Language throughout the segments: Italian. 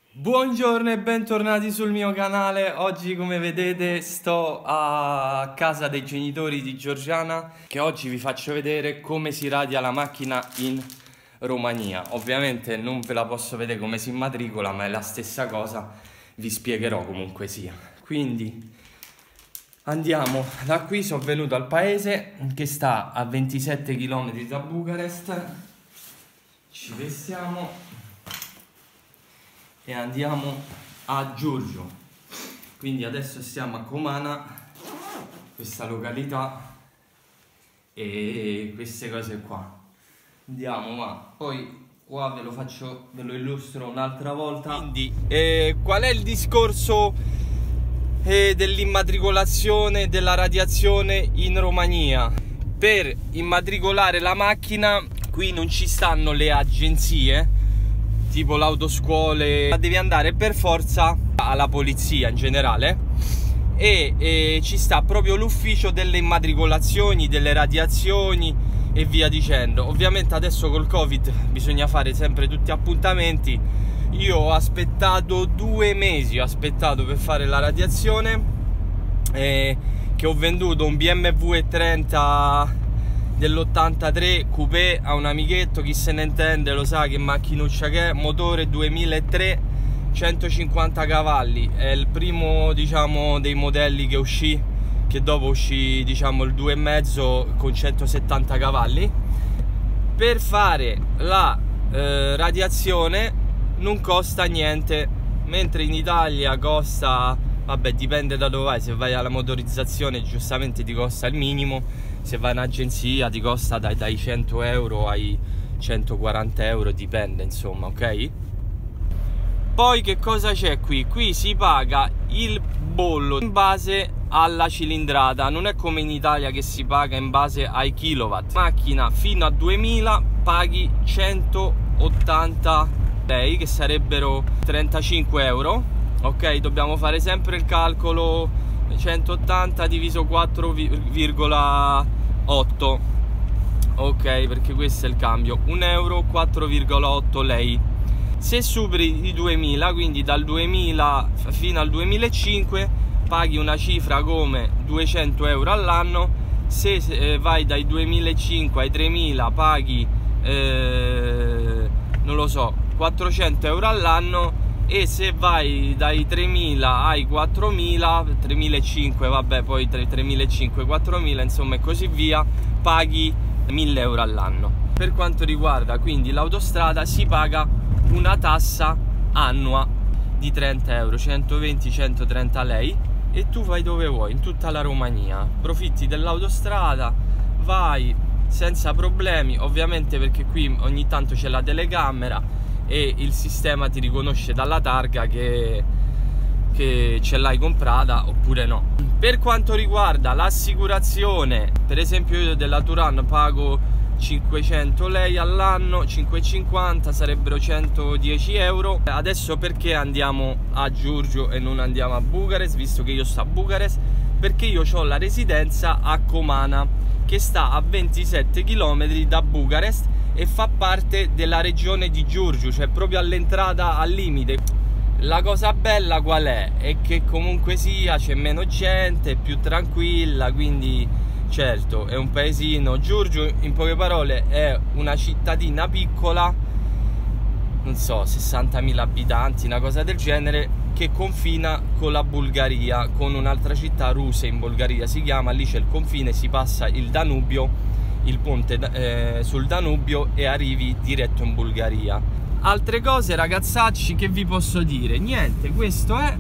Buongiorno e bentornati sul mio canale. Oggi, come vedete, sto a casa dei genitori di Giorgiana, che oggi vi faccio vedere come si radia la macchina in Romania. Ovviamente non ve la posso vedere come si immatricola, ma è la stessa cosa, vi spiegherò comunque sia. Quindi andiamo da qui. Sono venuto al paese che sta a 27 km da Bucarest. Ci vestiamo e andiamo a Giurgiu. Quindi adesso stiamo a Comana, questa località, e queste cose qua. Andiamo, ma poi qua ve lo illustro un'altra volta. Quindi qual è il discorso dell'immatricolazione della radiazione in Romania? Per immatricolare la macchina qui non ci stanno le agenzie tipo l'autoscuole, ma devi andare per forza alla polizia in generale, e ci sta proprio l'ufficio delle immatricolazioni, delle radiazioni e via dicendo. Ovviamente adesso col Covid bisogna fare sempre tutti appuntamenti. Io ho aspettato 2 mesi, per fare la radiazione, che ho venduto un BMW E30 dell'83 coupé a un amichetto. Chi se ne intende lo sa che macchinuccia che è, motore 2003, 150 cavalli, è il primo, diciamo, dei modelli che uscì, che dopo uscì, diciamo, il 2,5 con 170 cavalli. Per fare la radiazione non costa niente, mentre in Italia costa, vabbè, dipende da dove vai. Se vai alla motorizzazione giustamente ti costa il minimo, se vai in agenzia ti costa dai 100 euro ai 140 euro, dipende, insomma, ok? Poi che cosa c'è qui? Qui si paga il bollo in base alla cilindrata, non è come in Italia che si paga in base ai kilowatt. Macchina fino a 2000 paghi 180 lei, che sarebbero 35 euro, ok? Dobbiamo fare sempre il calcolo 180 diviso 4,8, ok, perché questo è il cambio, 1 euro 4,8 lei. Se superi i 2000, quindi dal 2000 fino al 2005, paghi una cifra come 200 euro all'anno. Se vai dai 2005 ai 3000 paghi non lo so, 400 euro all'anno. E se vai dai 3000 ai 4000, 3500, vabbè, poi 3500, 4000, insomma, e così via, paghi 1000 euro all'anno. Per quanto riguarda quindi l'autostrada, si paga una tassa annua di 30 euro, 120-130 lei, e tu vai dove vuoi in tutta la Romania, approfitti dell'autostrada, vai senza problemi, ovviamente, perché qui ogni tanto c'è la telecamera e il sistema ti riconosce dalla targa che ce l'hai comprata oppure no. Per quanto riguarda l'assicurazione, per esempio io della Turan pago 500 lei all'anno, 550 sarebbero 110 euro. Adesso perché andiamo a Giurgiu e non andiamo a Bucarest, visto che io sto a Bucarest? Perché io ho la residenza a Comana, che sta a 27 km da Bucarest e fa parte della regione di Giurgiu, cioè proprio all'entrata, al limite. La cosa bella qual è? È che comunque sia c'è meno gente, è più tranquilla, quindi certo è un paesino. Giurgiu, in poche parole, è una cittadina piccola, non so, 60.000 abitanti, una cosa del genere, che confina con la Bulgaria, con un'altra città, Ruse in Bulgaria si chiama. Lì c'è il confine, si passa il Danubio, il ponte sul Danubio, e arrivi diretto in Bulgaria. Altre cose, ragazzacci, che vi posso dire? Niente, questo è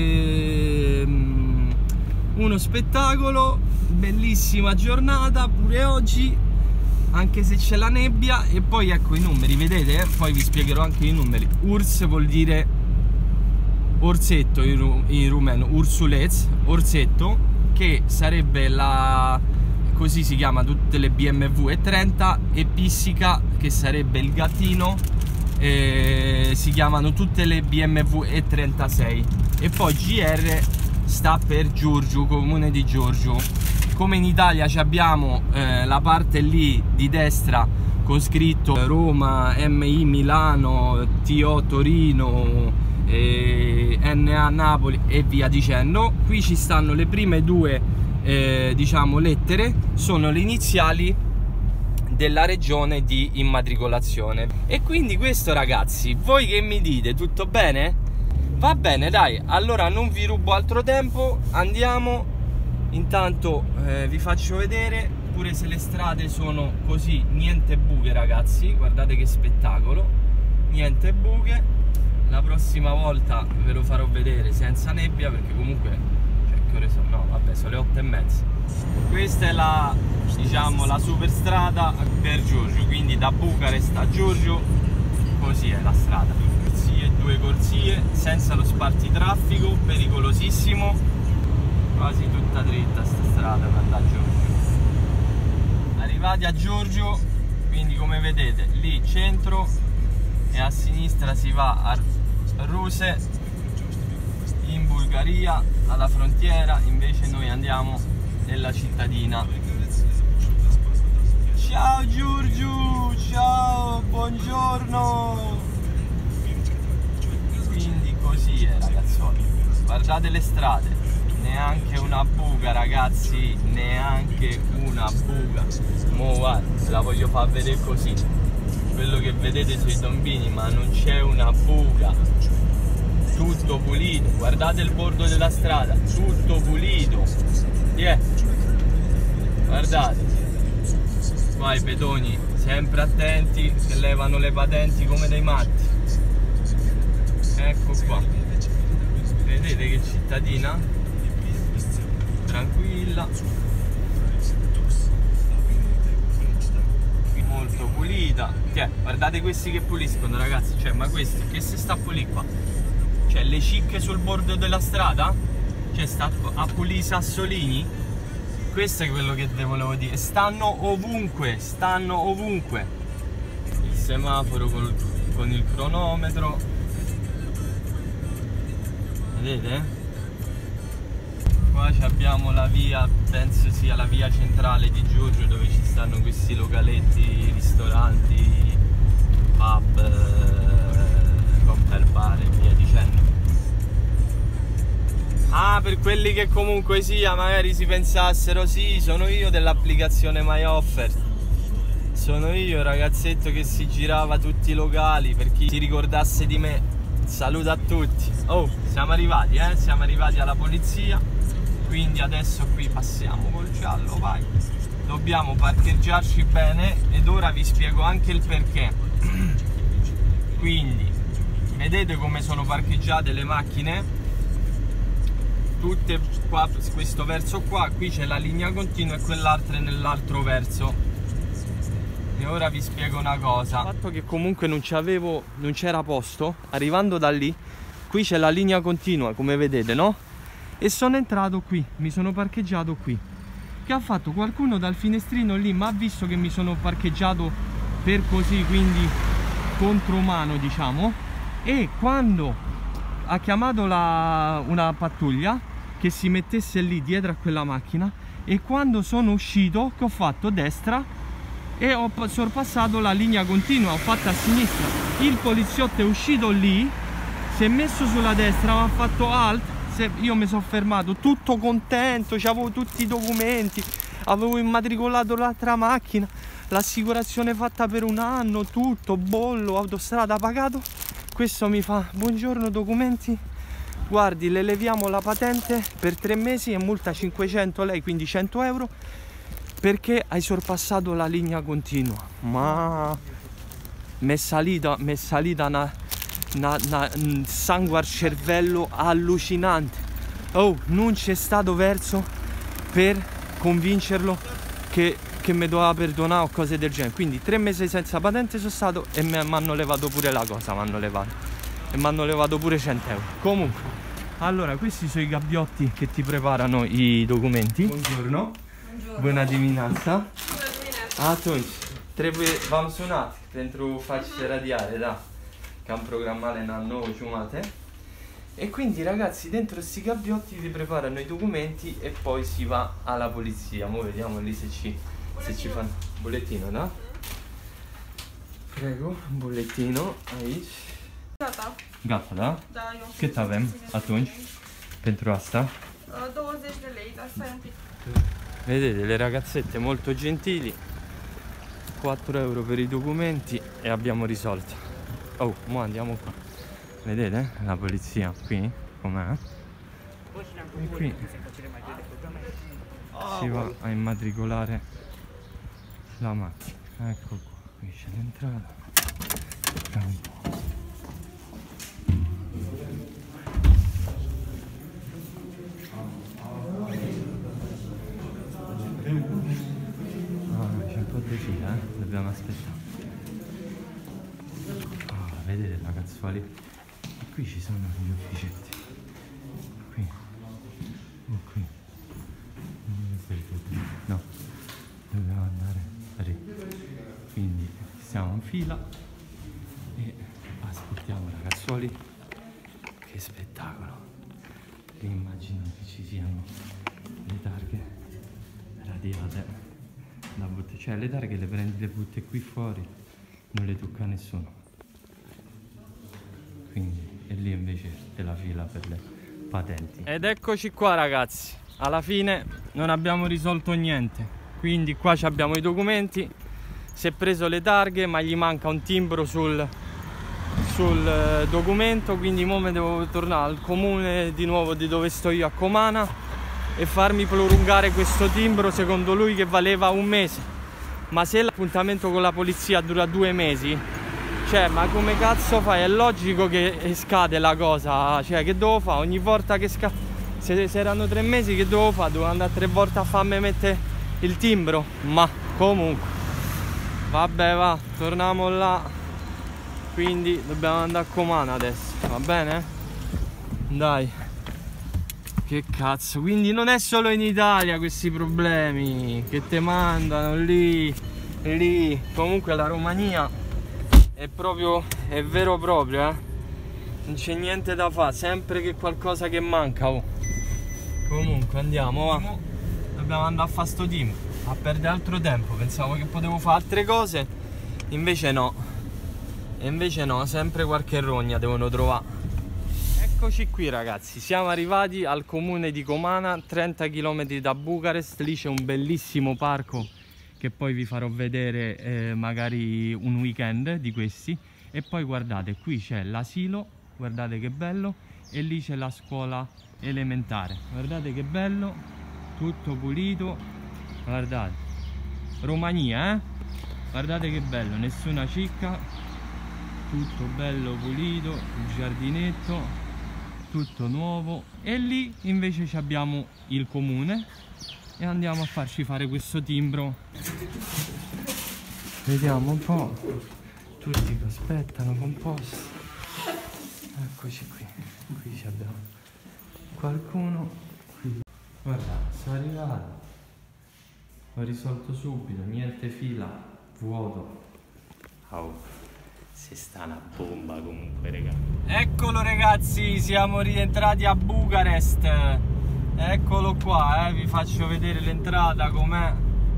uno spettacolo, bellissima giornata pure oggi, anche se c'è la nebbia. E poi ecco i numeri, vedete? Poi vi spiegherò anche i numeri. Urs vuol dire orsetto in rumeno, ursuleț, orsetto, che sarebbe la... così si chiama tutte le BMW E30, e Pissica, che sarebbe il gattino, si chiamano tutte le BMW E36. E poi GR sta per Giurgiu, comune di Giurgiu. Come in Italia abbiamo la parte lì di destra con scritto Roma, MI Milano, TO Torino, NA Napoli e via dicendo. Qui ci stanno le prime due diciamo lettere, sono le iniziali della regione di immatricolazione. E quindi questo, ragazzi, voi che mi dite? Tutto bene? Va bene, dai, allora non vi rubo altro tempo, andiamo. Intanto vi faccio vedere pure se le strade sono così, niente buche, ragazzi, guardate che spettacolo, niente buche. La prossima volta ve lo farò vedere senza nebbia, perché comunque, cioè, che ore sono? No, vabbè, sono le 8:30. Questa è la, diciamo, la superstrada per Giorgio, quindi da Bucarest a Giorgio, così è la strada. Due corsie, senza lo spartitraffico, pericolosissimo, quasi tutta dritta sta strada per andare a Giorgio. Arrivati a Giorgio, quindi come vedete, lì centro e a sinistra si va a Ruse, in Bulgaria, alla frontiera. Invece noi andiamo nella cittadina. Ciao Giorgio, ciao, buongiorno. Quindi così è, ragazzoli, guardate le strade, neanche una buca, ragazzi, neanche una buca. Mo guarda, la voglio far vedere così, quello che vedete sui tombini, ma non c'è una buca, tutto pulito. Guardate il bordo della strada, tutto pulito, guardate. Qua i pedoni sempre attenti, che levano le patenti come dei matti. Ecco qua, vedete che cittadina tranquilla, molto pulita. Guardate questi che puliscono, ragazzi, cioè, ma questi che si sta a pulire qua? Cioè, le cicche sul bordo della strada, cioè sta a pulire i sassolini. Questo è quello che volevo dire, stanno ovunque, stanno ovunque. Il semaforo con il cronometro, vedete? Qua abbiamo la via, penso sia la via centrale di Giorgio, dove ci stanno questi localetti, ristoranti, pub, cocktail bar e via dicendo. Ah, per quelli che comunque sia, magari si pensassero, sì, sono io dell'applicazione MyOffer. Sono io, ragazzetto che si girava tutti i locali, per chi si ricordasse di me. Saluto a tutti. Oh, siamo arrivati, siamo arrivati alla polizia. Quindi adesso qui passiamo col giallo, vai. Dobbiamo parcheggiarci bene ed ora vi spiego anche il perché. Quindi, vedete come sono parcheggiate le macchine? Tutte qua, questo verso qua, qui c'è la linea continua e quell'altra è nell'altro verso. E ora vi spiego una cosa. Il fatto che comunque non c'era posto, arrivando da lì, qui c'è la linea continua, come vedete, no? E sono entrato qui, mi sono parcheggiato qui. Che ha fatto? Qualcuno dal finestrino lì ma ha visto che mi sono parcheggiato per così, quindi contromano, diciamo. E quando ha chiamato una pattuglia che si mettesse lì dietro a quella macchina, e quando sono uscito, che ho fatto destra e ho sorpassato la linea continua, ho fatto a sinistra. Il poliziotto è uscito lì, si è messo sulla destra, mi ha fatto alt, io mi sono fermato tutto contento, avevo tutti i documenti, avevo immatricolato l'altra macchina, l'assicurazione fatta per 1 anno, tutto, bollo, autostrada pagato. Questo mi fa: buongiorno, documenti, guardi, le leviamo la patente per 3 mesi e multa 500 lei, quindi 100 euro, perché hai sorpassato la linea continua. Ma mi è salita un sangue al cervello allucinante. Oh, non c'è stato verso per convincerlo che mi doveva perdonare o cose del genere. Quindi 3 mesi senza patente sono stato e mi hanno levato pure la cosa, mi hanno levato pure 100 euro. Comunque, allora, questi sono i gabbiotti che ti preparano i documenti. Buongiorno. Buongiorno. Buona diminanza. Atunci, v-am sunat pentru facere radiare, da. Che am programmat la 9:30. E quindi, ragazzi, dentro sti gabbiotti ti preparano i documenti e poi si va alla polizia. Mo vediamo lì se ci fanno bollettino, da? Prego, un bollettino, aici. Gata. Gata, da? Da, eu. Cât avem atunci pentru asta? 20 de lei, dar stai un pic. Vedete, le ragazzette molto gentili. 4 euro per i documenti e abbiamo risolto. Oh, mo andiamo qua. Vedete la polizia qui? Com'è? E qui si va a immatricolare la macchina. Ecco qua, qui c'è l'entrata. C'è un po' di fila, dobbiamo aspettare. Vedete ragazzuoli? E qui ci sono gli ufficetti. Qui. E qui. No. Dobbiamo andare lì. Quindi siamo in fila e aspettiamo ragazzuoli. Che spettacolo. Immagino che ci siano le targhe radiate da buttare. Cioè le targhe le prendi, le butti qui fuori, non le tocca nessuno. Quindi e lì invece c'è la fila per le patenti. Ed eccoci qua ragazzi, alla fine non abbiamo risolto niente. Quindi qua abbiamo i documenti, si è preso le targhe ma gli manca un timbro sul documento, quindi ora mi devo tornare al comune di nuovo di dove sto io a Comana e farmi prolungare questo timbro secondo lui che valeva un mese. Ma se l'appuntamento con la polizia dura 2 mesi, cioè ma come cazzo fai? È logico che scade la cosa, cioè che devo fare ogni volta che scade? Se erano 3 mesi che devo fare? Devo andare 3 volte a farmi mettere il timbro? Ma comunque vabbè, va, torniamo là. Quindi dobbiamo andare a Comana adesso, va bene? Dai. Che cazzo, quindi non è solo in Italia questi problemi che te mandano lì. Comunque la Romania è proprio, è vero proprio, non c'è niente da fare, sempre che qualcosa che manca. Oh. Comunque andiamo, va. Dobbiamo andare a fare sto team, a perdere altro tempo. Pensavo che potevo fare altre cose, invece no. E invece no, sempre qualche rogna devono trovare. Eccoci qui ragazzi, siamo arrivati al comune di Comana, 30 km da Bucarest. Lì c'è un bellissimo parco che poi vi farò vedere magari un weekend di questi. E poi guardate, qui c'è l'asilo, guardate che bello, e lì c'è la scuola elementare. Guardate che bello, tutto pulito, guardate. Romania, guardate che bello, nessuna cicca. Tutto bello pulito, il giardinetto, tutto nuovo. E lì invece abbiamo il comune e andiamo a farci fare questo timbro. Vediamo un po', tutti che aspettano composti. Eccoci qui, qui abbiamo qualcuno. Qui. Guarda, sono arrivato, ho risolto subito, niente fila, vuoto. Oh. Si sta una bomba comunque, raga. Eccolo ragazzi, siamo rientrati a Bucarest. Eccolo qua, vi faccio vedere l'entrata com'è.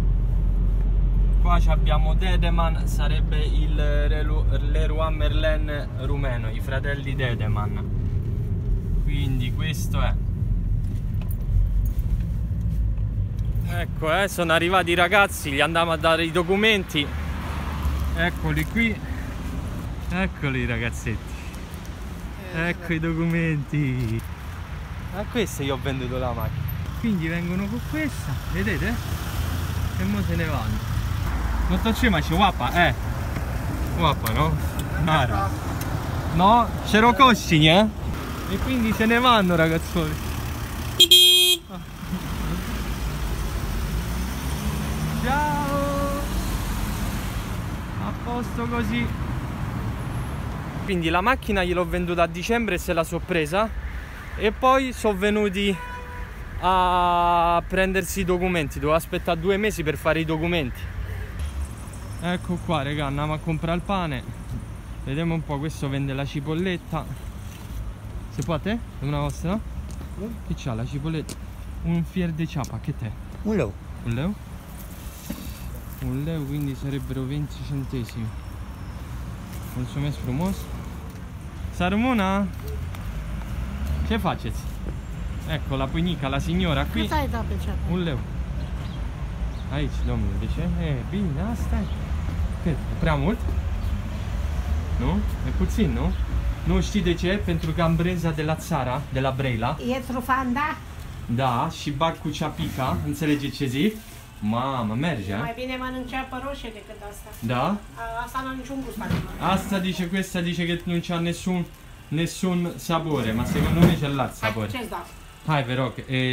Qua abbiamo Dedeman, sarebbe il Leroy Merlin rumeno, i fratelli Dedeman. Quindi questo è. Ecco, sono arrivati i ragazzi, gli andiamo a dare i documenti. Eccoli qui. Eccoli ragazzetti, ecco i documenti. A queste io ho venduto la macchina. Quindi vengono con questa, vedete? E mo se ne vanno. Non to ce ma c'è guapa, guapa no? Mara. No, c'ero cosci, E quindi se ne vanno ragazzoni. Ciao. A posto così. Quindi la macchina gliel'ho venduta a dicembre e se la so presa. E poi sono venuti a prendersi i documenti. Dovevo aspettare 2 mesi per fare i documenti. Ecco qua raga, andiamo a comprare il pane. Vediamo un po', questo vende la cipolletta. Se può a te? Una vostra? Che c'ha la cipolletta? Un fier de ciapa, che te? Un leu. Un leu? Un leu, quindi sarebbero 20 centesimi. Consume sfrumoso? Sarmona? Ce faceți? Ecco la bunica, la signora qui. Cât ai dat pe ceapă? 1 leu. Aici, domnule, de ce? E, bine, asta e. Cât? E prea mult? Nu? E puțin, nu? Nu știi de ce? Pentru că am brânza de la țara, de la Brăila. E trufanda? Da, și bag cu ceapica, înțelege ce zic? Mamă, merge, Mai bine mănânc ceapă roșie decât asta. Da? Asta nu ha niciun gust. Asta dice, questa dice che non c'ha nessun sapore, ma secondo me c'è il sapore. Ce-ți dau? Hai, però,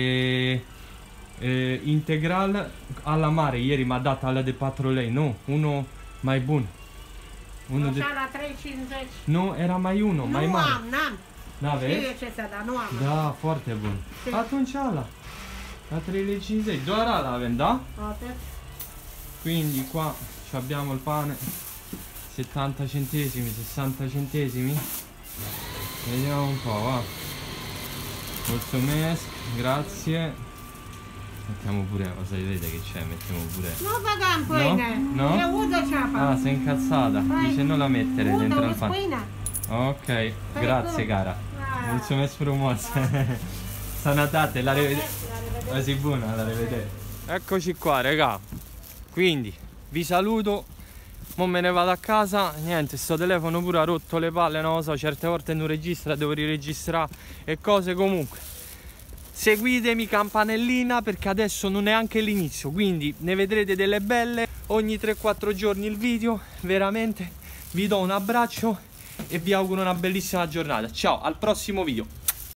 integral alla mare, ieri mi ha dato alla de 4 lei, no? Uno mai bun. Uno de... la 3,50. Nu, era mai uno, mai mare. N-am. N-aveți? Știu ce ți-a dat, nu am. Da, foarte bun. Ce? Atunci ala. La 3,50. Doar ala avem, da? Atât. Quindi qua abbiamo il pane 70 centesimi, 60 centesimi. Vediamo un po', va. Mulțumesc, grazie. Mettiamo pure, cosa vedete che c'è? Mettiamo pure. Nu băgam pâine. No? E udă ceapa. Ah, sei incazzata. Vai. Dice non la mettere Udă, dentro il uzi pane. pâine. Ok, grazie tu. cara. Ah. Mulțumesc frumos. Sanatate, la rivedere. La Sì, buona, la rivedere. Eccoci qua, raga. Quindi vi saluto. Mo me ne vado a casa. Niente, sto telefono pure ha rotto le palle, non lo so, certe volte non registra, devo riregistrare e cose. Comunque seguitemi, campanellina, perché adesso non è anche l'inizio, quindi ne vedrete delle belle ogni 3-4 giorni il video. Veramente vi do un abbraccio e vi auguro una bellissima giornata. Ciao, al prossimo video.